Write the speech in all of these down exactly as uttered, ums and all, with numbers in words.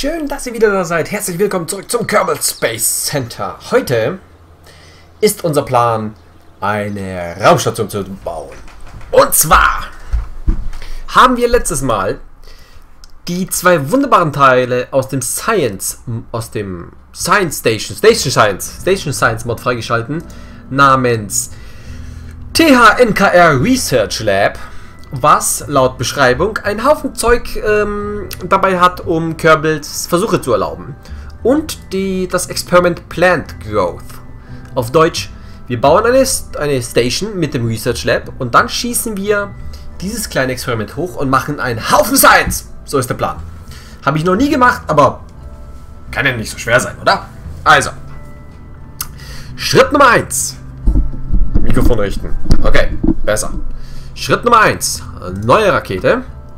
Schön, dass ihr wieder da seid. Herzlich willkommen zurück zum Kerbal Space Center. Heute ist unser Plan, eine Raumstation zu bauen. Und zwar haben wir letztes Mal die zwei wunderbaren Teile aus dem Science, aus dem Science Station, Station Science, Station Science Mod freigeschalten, namens T H N K R Research Lab, was laut Beschreibung einen Haufen Zeug ähm, dabei hat, um Kerbals Versuche zu erlauben. Und die, das Experiment Plant Growth. Auf Deutsch, wir bauen eine, eine Station mit dem Research Lab und dann schießen wir dieses kleine Experiment hoch und machen einen Haufen Science. So ist der Plan. Habe ich noch nie gemacht, aber kann ja nicht so schwer sein, oder? Also, Schritt Nummer eins. Mikrofon richten. Okay, besser. Schritt Nummer eins. Neue Rakete.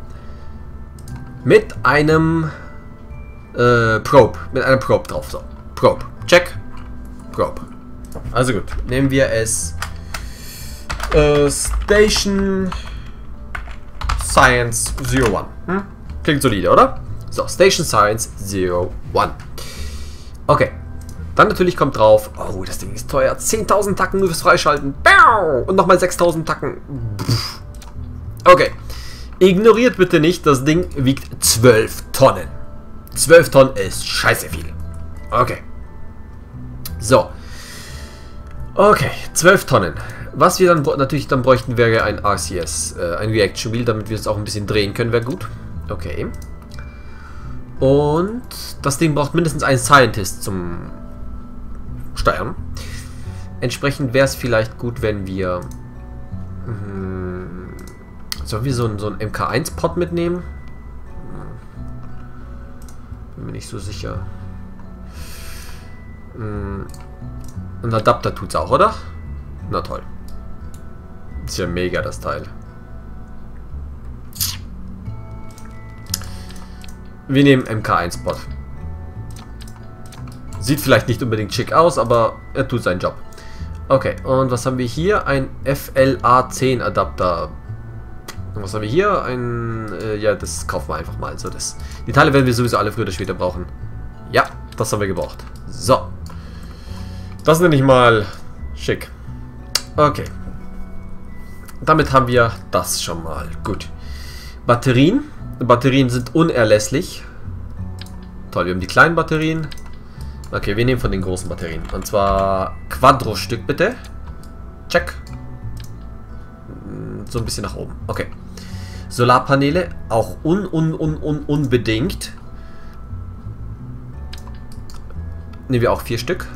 Mit einem äh, Probe. Mit einem Probe drauf. So. Probe. Check. Probe. Also gut. Nehmen wir es. Äh, Station Science null eins. Hm? Klingt solide, oder? So. Station Science null eins. Okay. Dann natürlich kommt drauf, oh, das Ding ist teuer, zehntausend Tacken nur fürs Freischalten. Und nochmal sechstausend Tacken. Okay. Ignoriert bitte nicht, das Ding wiegt zwölf Tonnen. zwölf Tonnen ist scheiße viel. Okay. So. Okay, zwölf Tonnen. Was wir dann natürlich dann bräuchten, wäre ein R C S, äh, ein Reaction Wheel, damit wir es auch ein bisschen drehen können, wäre gut. Okay. Und das Ding braucht mindestens einen Scientist zum Steuern. Entsprechend wäre es vielleicht gut, wenn wir hm, sollen wir so, so einen M K eins Pod mitnehmen? Bin mir nicht so sicher. Hm, ein Adapter tut es auch, oder? Na toll. Ist ja mega, das Teil. Wir nehmen M K eins Pod. Sieht vielleicht nicht unbedingt schick aus, aber er tut seinen Job. Okay, und was haben wir hier? Ein F L A zehn Adapter. Und was haben wir hier? Ein, äh, ja, das kaufen wir einfach mal. So, das, die Teile werden wir sowieso alle früher oder später brauchen. Ja, das haben wir gebraucht. So. Das nenne ich mal schick. Okay. Damit haben wir das schon mal. Gut. Batterien. Batterien sind unerlässlich. Toll, wir haben die kleinen Batterien. Okay, wir nehmen von den großen Batterien. Und zwar Quadro-Stück bitte. Check. So ein bisschen nach oben. Okay. Solarpaneele auch un, un, un, un, unbedingt. Nehmen wir auch vier Stück.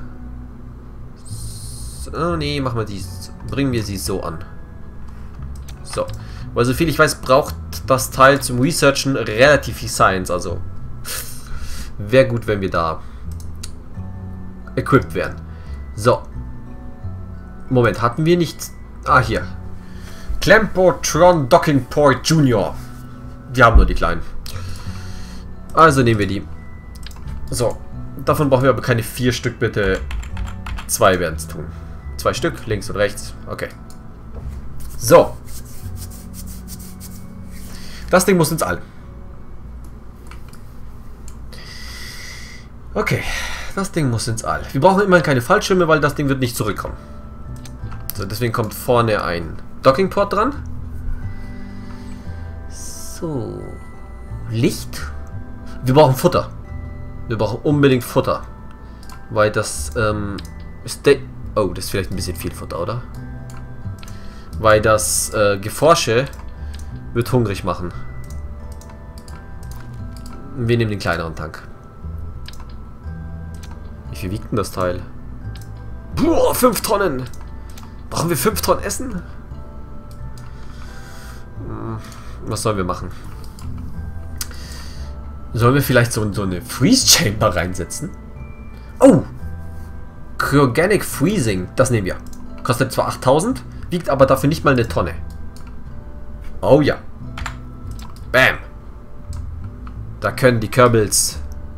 So, nee, machen wir die. Bringen wir sie so an. So. Weil so viel ich weiß, braucht das Teil zum Researchen relativ viel Science. Also wäre gut, wenn wir da equipped werden. So. Moment, hatten wir nicht... Ah, hier. Clampotron Docking Port Junior. Wir haben nur die kleinen. Also nehmen wir die. So. Davon brauchen wir aber keine vier Stück, bitte. Zwei werden es tun. Zwei Stück, links und rechts. Okay. So. Das Ding muss ins All. Okay. Das Ding muss ins All. Wir brauchen immerhin keine Fallschirme, weil das Ding wird nicht zurückkommen. So, deswegen kommt vorne ein Dockingport dran. So. Licht. Wir brauchen Futter. Wir brauchen unbedingt Futter. Weil das, ähm... oh, das ist vielleicht ein bisschen viel Futter, oder? Weil das, äh, Geforsche wird hungrig machen. Wir nehmen den kleineren Tank. Wie viel wiegt denn das Teil? Boah, fünf Tonnen! Brauchen wir fünf Tonnen Essen? Hm, was sollen wir machen? Sollen wir vielleicht so, so eine Freeze Chamber reinsetzen? Oh! Cryogenic Freezing, das nehmen wir. Kostet zwar achttausend, wiegt aber dafür nicht mal eine Tonne. Oh ja. Bam! Da können die Kerbals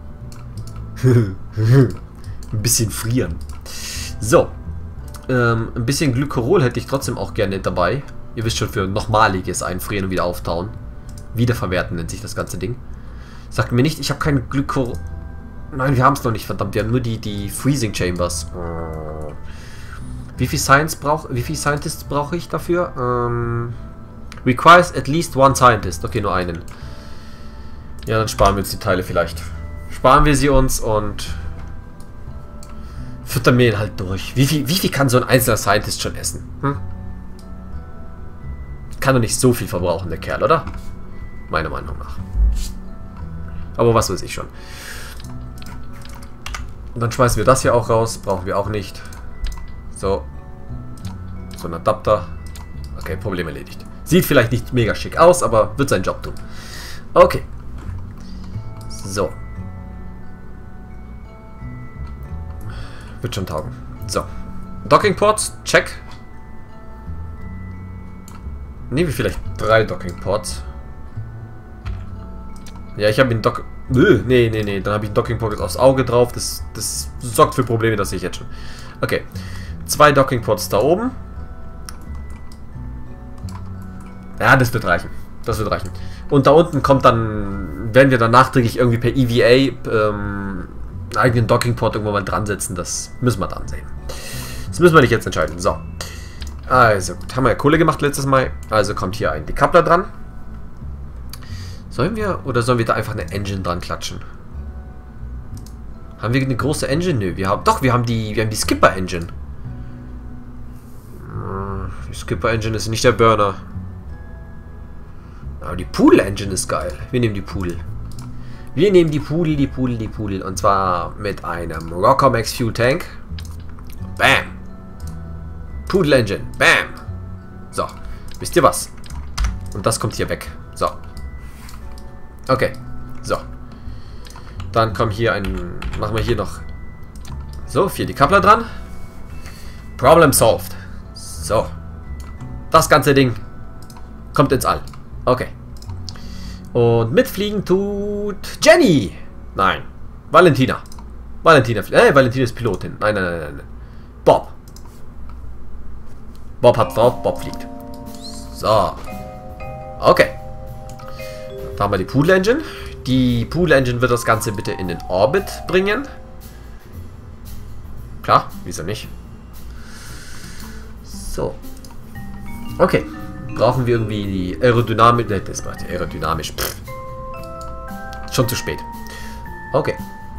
ein bisschen frieren. So. Ähm, ein bisschen Glycerol hätte ich trotzdem auch gerne dabei. Ihr wisst schon, für nochmaliges Einfrieren und wieder auftauen. Wiederverwerten nennt sich das ganze Ding. Sagt mir nicht, ich habe kein Glyko... Nein, wir haben es noch nicht, verdammt. Wir haben nur die, die Freezing Chambers. Äh, wie viel Science brauch, wie viel Scientists brauche ich dafür? Ähm, requires at least one Scientist. Okay, nur einen. Ja, dann sparen wir uns die Teile vielleicht. Sparen wir sie uns und füttern wir ihn halt durch. Wie viel, wie viel kann so ein einzelner Scientist schon essen? Hm? Kann doch nicht so viel verbrauchen, der Kerl, oder? Meiner Meinung nach. Aber was weiß ich schon. Und dann schmeißen wir das hier auch raus. Brauchen wir auch nicht. So. So ein Adapter. Okay, Problem erledigt. Sieht vielleicht nicht mega schick aus, aber wird seinen Job tun. Okay. So. Wird schon taugen. So. Docking Ports, check. Nehmen wir vielleicht drei Docking Ports. Ja, ich habe den Dock... Nö, nee, nee, nee. Dann habe ich einen Docking Port aufs Auge drauf. Das, das sorgt für Probleme, das sehe ich jetzt schon. Okay. Zwei Docking Ports da oben. Ja, das wird reichen. Das wird reichen. Und da unten kommt dann... Werden wir dann nachträglich irgendwie per E V A ähm, einen eigenen Docking Port irgendwann mal dran setzen. Das müssen wir dann sehen. Das müssen wir nicht jetzt entscheiden. So. Also gut. Haben wir ja Kohle gemacht letztes Mal. Also kommt hier ein Decoupler dran. Sollen wir, oder sollen wir da einfach eine Engine dran klatschen? Haben wir eine große Engine? Nö, wir haben, doch, wir haben die, wir haben die Skipper Engine. Die Skipper Engine ist nicht der Burner. Aber die Pool Engine ist geil. Wir nehmen die Pool. Wir nehmen die Pool, die Pool, die Pool. Und zwar mit einem Rocker Max Fuel Tank. Bam. Pool Engine. Bam. So. Wisst ihr was? Und das kommt hier weg. So. Okay, so. Dann kommen hier ein... Machen wir hier noch... So, vier Decoupler dran. Problem solved. So. Das ganze Ding kommt ins All. Okay. Und mitfliegen tut Jenny. Nein. Valentina. Valentina. Äh, Valentina ist Pilotin. Nein, nein, nein, nein. Bob. Bob hat drauf. Bob fliegt. So. Okay. Da haben wir die Pool Engine. Die Pool Engine wird das Ganze bitte in den Orbit bringen. Klar, wieso nicht? So. Okay. Brauchen wir irgendwie die Aerodynamik. Ne, das war aerodynamisch. Pff. Schon zu spät. Okay.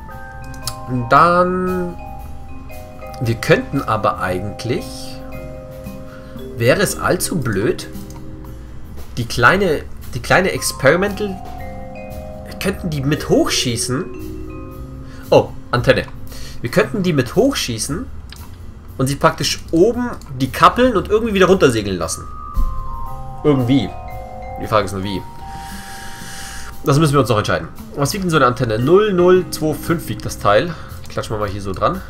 Dann. Wir könnten aber eigentlich. Wäre es allzu blöd, die kleine. Die kleine Experimental. Könnten die mit hochschießen. Oh, Antenne. Wir könnten die mit hochschießen und sie praktisch oben die kappeln und irgendwie wieder runtersegeln lassen. Irgendwie. Die Frage ist nur wie. Das müssen wir uns noch entscheiden. Was wiegt denn so eine Antenne? null null zwei fünf wiegt das Teil. Klatschen wir mal hier so dran.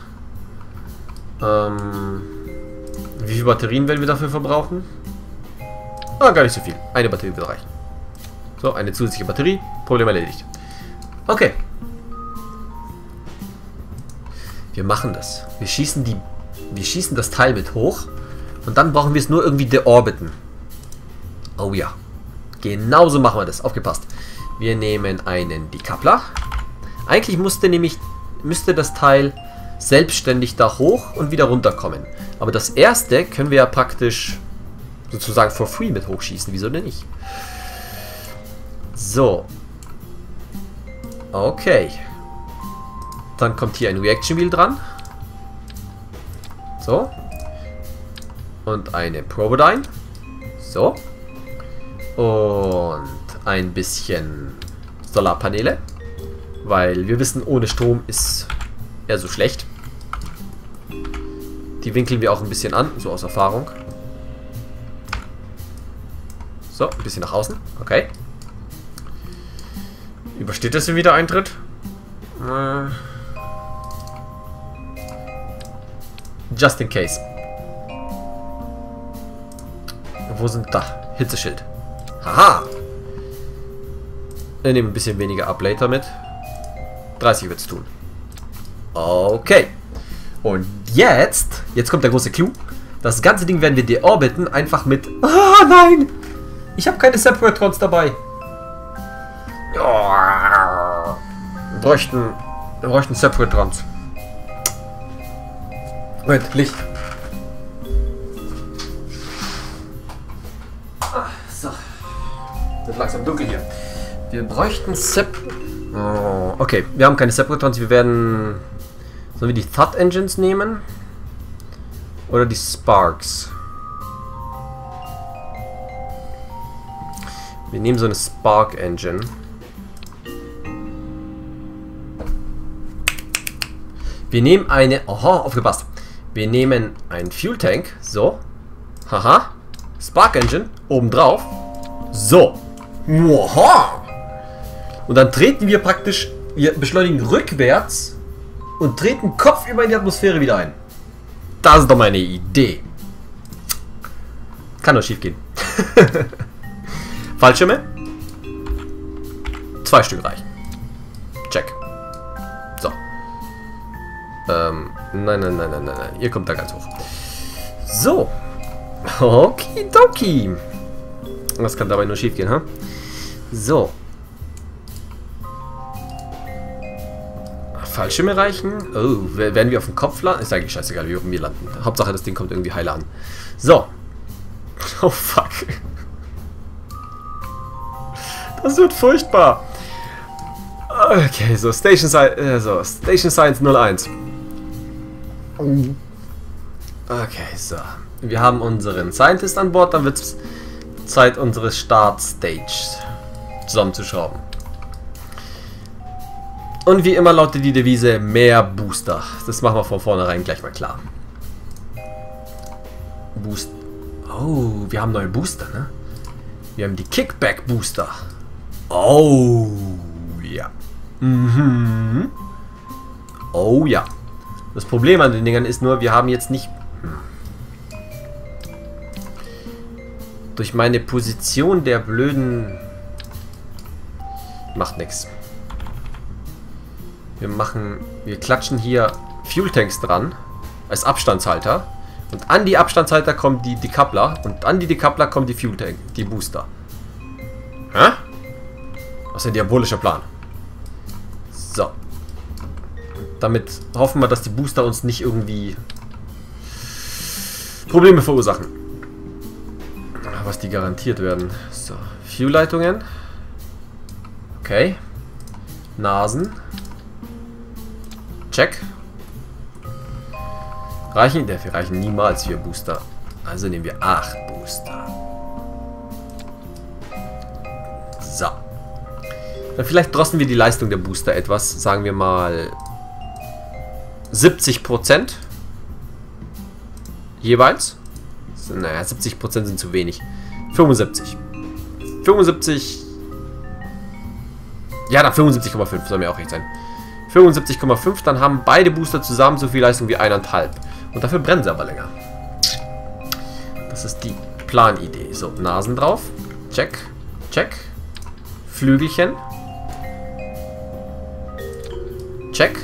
Ähm, wie viele Batterien werden wir dafür verbrauchen? Ah, gar nicht so viel. Eine Batterie wird reichen. So, eine zusätzliche Batterie. Problem erledigt. Okay. Wir machen das. Wir schießen die. Wir schießen das Teil mit hoch. Und dann brauchen wir es nur irgendwie deorbiten. Oh ja. Genauso machen wir das. Aufgepasst. Wir nehmen einen Decoupler. Eigentlich musste nämlich. Müsste das Teil selbstständig da hoch und wieder runterkommen. Aber das erste können wir ja praktisch sozusagen for free mit hochschießen. Wieso denn nicht? So. Okay. Dann kommt hier ein Reaction Wheel dran. So. Und eine Probodyne. So. Und ein bisschen Solarpaneele. Weil wir wissen, ohne Strom ist eher so schlecht. Die winkeln wir auch ein bisschen an, so aus Erfahrung. So, ein bisschen nach außen. Okay. Übersteht das, wenn wieder eintritt? Äh, just in case. Wo sind da? Hitzeschild. Haha! Wir nehmen ein bisschen weniger Ablater mit. dreißig wird es tun. Okay. Und jetzt, jetzt kommt der große Clou. Das ganze Ding werden wir deorbiten, einfach mit... Ah, nein! Ich habe keine Separatrons dabei. bräuchten, wir bräuchten Separatrons. Moment, Licht. Ah, so. Wird langsam dunkel hier. Wir bräuchten Sep... Oh, okay, wir haben keine Separatrons. Wir werden... Sollen wir die Thud Engines nehmen? Oder die Sparks? Wir nehmen so eine Spark Engine. Wir nehmen eine... Oha, aufgepasst. Wir nehmen einen Fuel Tank. So. Haha. Spark Engine. Obendrauf. So. Oha. Und dann treten wir praktisch... Wir beschleunigen rückwärts und treten kopfüber in die Atmosphäre wieder ein. Das ist doch meine Idee. Kann doch schief gehen. Fallschirme. Zwei Stück reichen. Check. So. Ähm, nein, nein, nein, nein, nein, nein. Ihr kommt da ganz hoch. So. Okidoki. Was kann dabei nur schief gehen, ha? Huh? So. Fallschirme reichen. Oh, werden wir auf dem Kopf landen? Ist eigentlich scheißegal, wie wir auf mir landen. Hauptsache, das Ding kommt irgendwie heile an. So. Oh, fuck. Das wird furchtbar. Okay, so Station, Sci äh, so, Station Science null eins. Okay, so. Wir haben unseren Scientist an Bord. Dann wird es Zeit, unsere Start-Stage zusammenzuschrauben. Und wie immer lautet die Devise, mehr Booster. Das machen wir von vornherein gleich mal klar. Boost. Oh, wir haben neue Booster, ne? Wir haben die Kickback-Booster. Oh, ja. Mhm. Oh, ja. Das Problem an den Dingern ist nur, wir haben jetzt nicht... Hm. Durch meine Position der blöden... Macht nichts. Wir machen... Wir klatschen hier Fuel-Tanks dran. Als Abstandshalter. Und an die Abstandshalter kommen die Decoupler. Und an die Decoupler kommen die Fuel-Tank, die Booster. Hä? Was ist ein diabolischer Plan? So. Damit hoffen wir, dass die Booster uns nicht irgendwie Probleme verursachen. Was die garantiert werden. So. Fuel-Leitungen. Okay. Nasen. Check. Reichen? Dafür reichen niemals vier Booster. Also nehmen wir acht Booster. So. Dann vielleicht drosten wir die Leistung der Booster etwas. Sagen wir mal siebzig Prozent. Jeweils. Naja, siebzig Prozent sind zu wenig. fünfundsiebzig. fünfundsiebzig. Ja, dann fünfundsiebzig Komma fünf soll mir auch recht sein. fünfundsiebzig Komma fünf, dann haben beide Booster zusammen so viel Leistung wie eineinhalb. Und dafür brennen sie aber länger. Das ist die Planidee. So, Nasen drauf. Check. Check. Flügelchen. Check.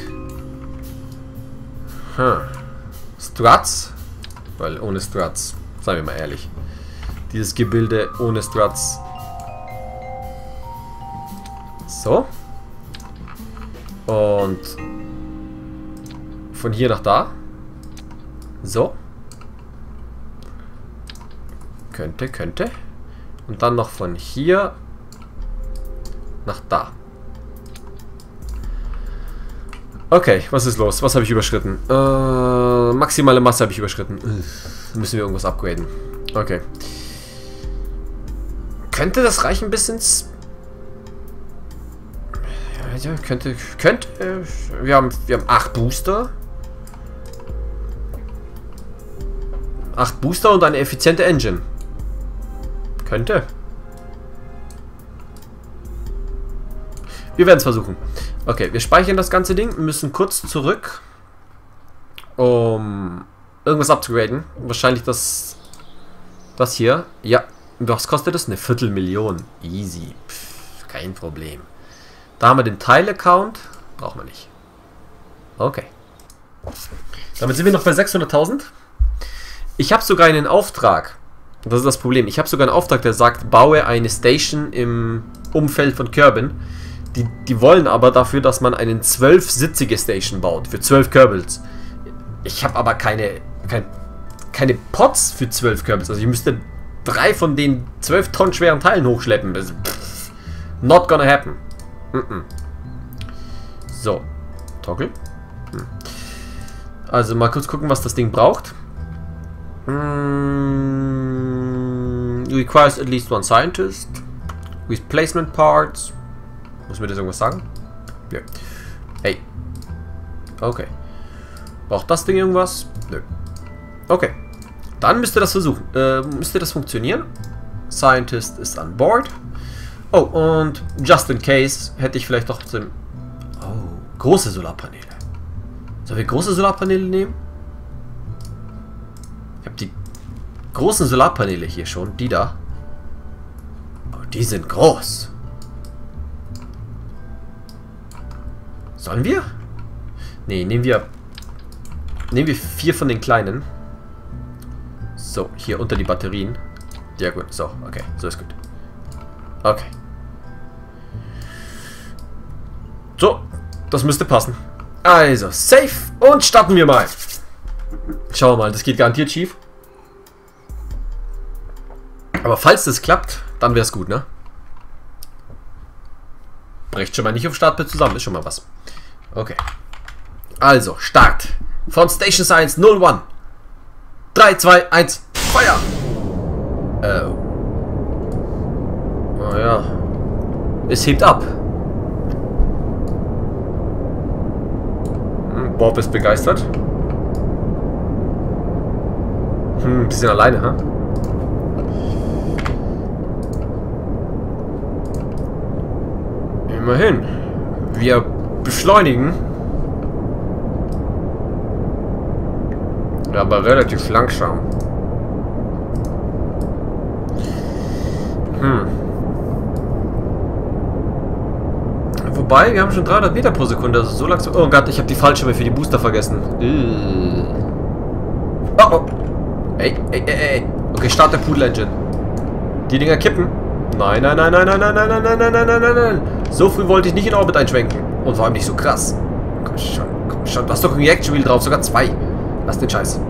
Hm. Struts. Weil ohne Struts, seien wir mal ehrlich. Dieses Gebilde ohne Struts. So. Und von hier nach da. So. Könnte, könnte. Und dann noch von hier nach da. Okay, was ist los? Was habe ich überschritten? Äh, maximale Masse habe ich überschritten. Äh, müssen wir irgendwas upgraden. Okay. Könnte das reichen bis ins... Ja, könnte... Könnte... Äh, wir haben, wir haben acht Booster. acht Booster und eine effiziente Engine. Könnte. Wir werden es versuchen. Okay, wir speichern das ganze Ding, müssen kurz zurück, um irgendwas abzugraden. Wahrscheinlich das, das hier. Ja, was kostet das? Eine Viertelmillion. Easy. Pff, kein Problem. Da haben wir den Teil-Account. Brauchen wir nicht. Okay. Damit sind wir noch bei sechshunderttausend. Ich habe sogar einen Auftrag. Das ist das Problem. Ich habe sogar einen Auftrag, der sagt, baue eine Station im Umfeld von Kerbin. Die, die wollen aber dafür, dass man einen zwölf-sitzige Station baut. Für zwölf Kerbals. Ich habe aber keine, kein, keine Pots für zwölf Kerbals. Also ich müsste drei von den zwölf Tonnen schweren Teilen hochschleppen. Das, pff, not gonna happen. Mm -mm. So. Toggle. Hm. Also mal kurz gucken, was das Ding braucht. Mm, requires at least one scientist. With placement parts. Muss mir das irgendwas sagen? Nö. Hey. Okay. Braucht das Ding irgendwas? Nö. Okay. Dann müsste das versuchen. Äh, müsste das funktionieren. Scientist ist an Board. Oh, und just in case hätte ich vielleicht doch zum... Oh, große Solarpaneele. Sollen wir große Solarpaneele nehmen? Ich habe die großen Solarpaneele hier schon. Die da. Oh, die sind groß. Sollen wir? Ne, nehmen wir... Nehmen wir vier von den kleinen. So, hier unter die Batterien. Ja gut, so, okay, so ist gut. Okay. So, das müsste passen. Also, safe und starten wir mal. Schauen wir mal, das geht garantiert schief. Aber falls das klappt, dann wäre es gut, ne? Brecht schon mal nicht auf Startbild zusammen, ist schon mal was. Okay. Also, Start. Von Station Science null eins. drei, zwei, eins, Feuer! Oh. Oh ja. Es hebt ab. Hm, Bob ist begeistert. Hm, ein bisschen alleine, ha? Immerhin. Wir beschleunigen. Aber relativ langsam. Hm. Wobei, wir haben schon dreihundert Meter pro Sekunde, also so langsam. Oh Gott, ich habe die Fallschirme für die Booster vergessen. Oh, oh. Ey, ey, ey, ey. Okay, Start der Poodle Engine. Die Dinger kippen. Nein, nein, nein, nein, nein, nein, nein, nein, nein, nein, nein, nein, nein, nein. So früh wollte ich nicht in Orbit einschwenken. Und vor allem nicht so krass. Komm schon, komm schon. Du hast doch ein Reaction Wheel drauf, sogar zwei. Lass den Scheiß.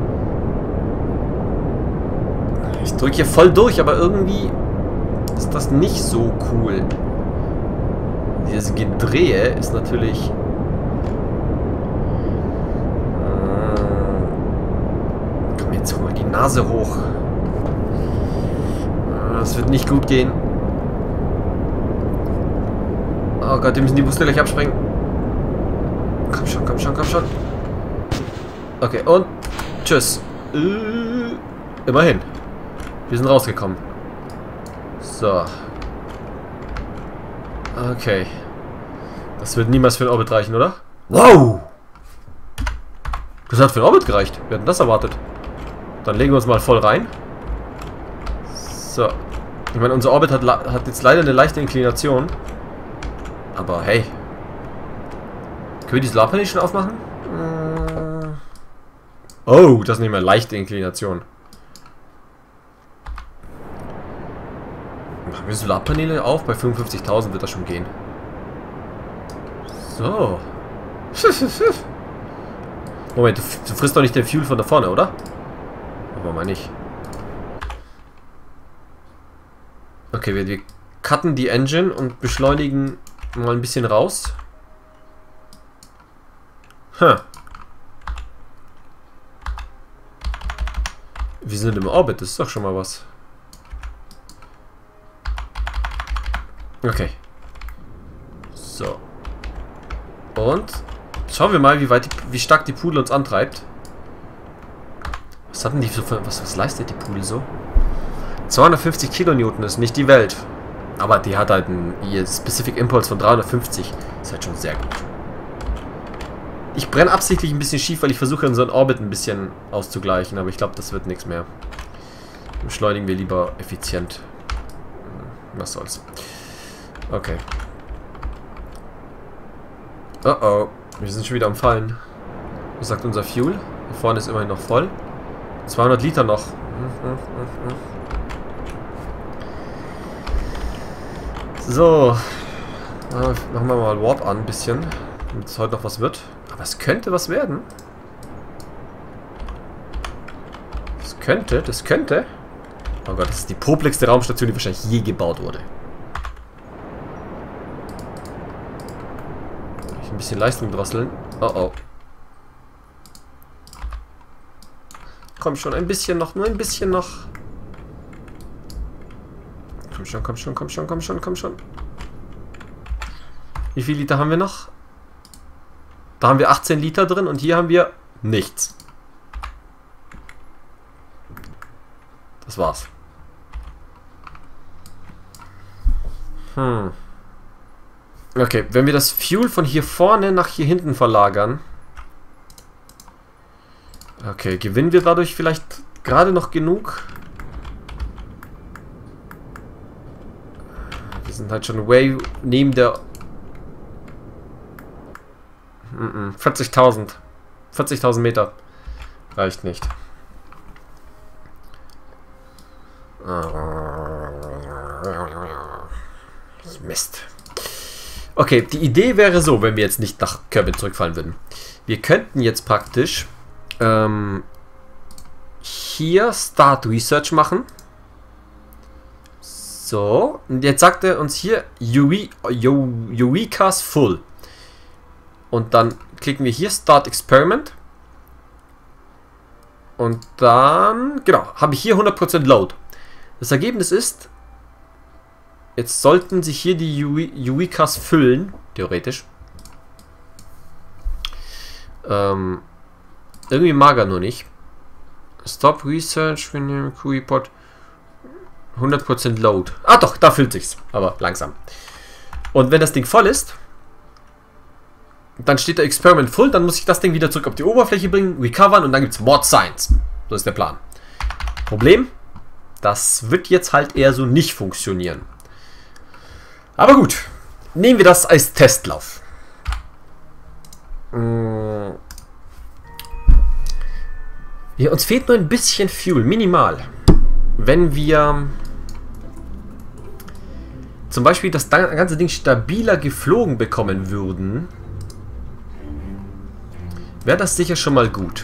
Ich drücke hier voll durch, aber irgendwie ist das nicht so cool. Dieses Gedrehe ist natürlich... Komm, jetzt hol mal die Nase hoch. Das wird nicht gut gehen. Oh Gott, wir müssen die Booster gleich absprengen. Komm schon, komm schon, komm schon. Okay, und tschüss. Äh, immerhin. Wir sind rausgekommen. So. Okay. Das wird niemals für den Orbit reichen, oder? Wow! Das hat für den Orbit gereicht. Wir hatten das erwartet. Dann legen wir uns mal voll rein. So. Ich meine, unser Orbit hat, hat jetzt leider eine leichte Inklination. Aber hey. Können wir die Solarpaneele schon aufmachen? Oh, das ist nicht mehr leichte Inklination. Machen wir Solarpaneele auf? Bei fünfundfünfzigtausend wird das schon gehen. So. Moment, du, du frisst doch nicht den Fuel von da vorne, oder? Aber mal nicht. Okay, wir, wir cutten die Engine und beschleunigen mal ein bisschen raus. Huh. Wir sind im Orbit, das ist doch schon mal was. Okay. So. Und schauen wir mal, wie weit die, wie stark die Poodle uns antreibt. Was hatten die so für, was, was leistet die Poodle so? zweihundertfünfzig Kilonewton ist nicht die Welt. Aber die hat halt einen Specific Impulse von dreihundertfünfzig. Ist halt schon sehr gut. Ich brenne absichtlich ein bisschen schief, weil ich versuche, unseren Orbit ein bisschen auszugleichen. Aber ich glaube, das wird nichts mehr. Beschleunigen wir lieber effizient. Was soll's. Okay. Oh oh. Wir sind schon wieder am Fallen. Was sagt unser Fuel? Hier vorne ist immerhin noch voll. zweihundert Liter noch. So. Ah, machen wir mal Warp an, ein bisschen. Damit es heute noch was wird. Aber es könnte was werden. Das könnte, das könnte. Oh Gott, das ist die popligste Raumstation, die wahrscheinlich je gebaut wurde. Ich ein bisschen Leistung drosseln. Oh oh. Komm schon, ein bisschen noch, nur ein bisschen noch. Komm schon, komm schon, komm schon, komm schon, komm schon. Wie viel Liter haben wir noch? Da haben wir achtzehn Liter drin und hier haben wir nichts. Das war's. Hm. Okay, wenn wir das Fuel von hier vorne nach hier hinten verlagern. Okay, gewinnen wir dadurch vielleicht gerade noch genug? Wir sind halt schon way neben der... vierzigtausend. vierzigtausend Meter. Reicht nicht. Mist. Okay, die Idee wäre so, wenn wir jetzt nicht nach Kerbin zurückfallen würden. Wir könnten jetzt praktisch ähm, hier Start Research machen. So, und jetzt sagt er uns hier Eureka's Full. Und dann klicken wir hier Start Experiment. Und dann, genau, habe ich hier hundert Prozent Load. Das Ergebnis ist, jetzt sollten sich hier die Eureka's füllen, theoretisch. Ähm, irgendwie mager nur nicht. Stop Research, Report, hundert Prozent Load. Ah doch, da füllt sich's, aber langsam. Und wenn das Ding voll ist, dann steht der Experiment full, dann muss ich das Ding wieder zurück auf die Oberfläche bringen, recovern und dann gibt es More Science. So ist der Plan. Problem, das wird jetzt halt eher so nicht funktionieren. Aber gut, nehmen wir das als Testlauf. Hm. Ja, uns fehlt nur ein bisschen Fuel, minimal. Wenn wir zum Beispiel das ganze Ding stabiler geflogen bekommen würden, wäre das sicher schon mal gut.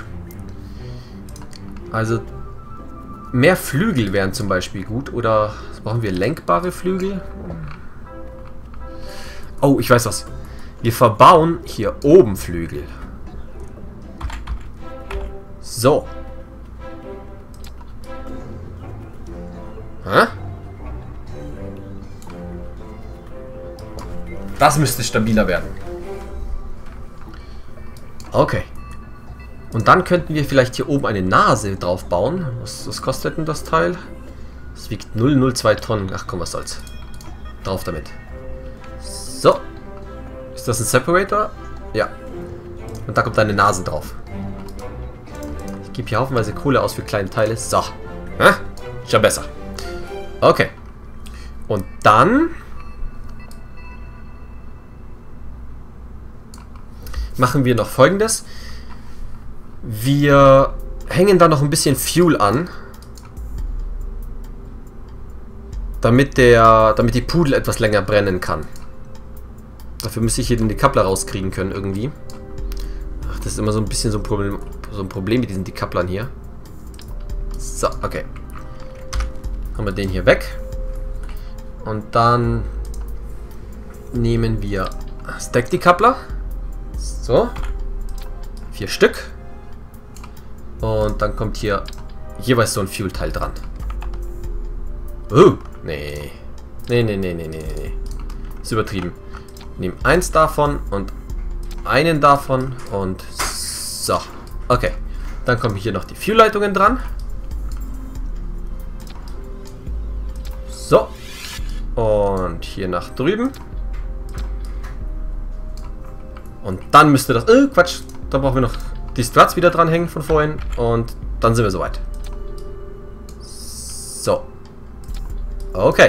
Also mehr Flügel wären zum Beispiel gut. Oder brauchen wir lenkbare Flügel? Oh, ich weiß was. Wir verbauen hier oben Flügel. So. Hä? Das müsste stabiler werden. Okay. Und dann könnten wir vielleicht hier oben eine Nase drauf bauen. Was, was kostet denn das Teil? Das wiegt null Komma null zwei Tonnen. Ach komm, was soll's. Drauf damit. So. Ist das ein Separator? Ja. Und da kommt eine Nase drauf. Ich gebe hier haufenweise Kohle aus für kleine Teile. So. Hä? Schon besser. Okay. Und dann machen wir noch Folgendes. Wir hängen da noch ein bisschen Fuel an, damit der, damit die Pudel etwas länger brennen kann. Dafür müsste ich hier den Decoupler rauskriegen können irgendwie. Ach, das ist immer so ein bisschen so ein Problem, so ein Problem mit diesen Decouplern hier. So, okay. Haben wir den hier weg. Und dann nehmen wir Stack Decoupler. So. Vier Stück. Und dann kommt hier jeweils so ein Fuel-Teil dran. Oh, nee. Nee, nee, nee, nee, nee, nee. Ist übertrieben. Nehmen eins davon und einen davon und so. Okay. Dann kommen hier noch die Fuel-Leitungen dran. So. Und hier nach drüben. Und dann müsste das... Oh, Quatsch. Da brauchen wir noch die Struts wieder dranhängen von vorhin. Und dann sind wir soweit. So. Okay.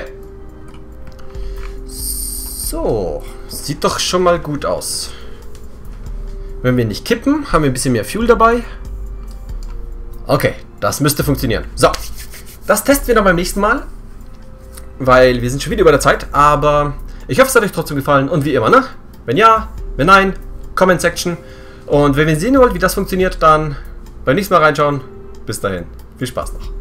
So. Sieht doch schon mal gut aus. Wenn wir nicht kippen, haben wir ein bisschen mehr Fuel dabei. Okay. Das müsste funktionieren. So. Das testen wir dann beim nächsten Mal. Weil wir sind schon wieder über der Zeit. Aber Ich hoffe, es hat euch trotzdem gefallen. Und wie immer, ne? Wenn ja, wenn nein, Comment Section. Und wenn ihr sehen wollt, wie das funktioniert, dann beim nächsten Mal reinschauen. Bis dahin. Viel Spaß noch.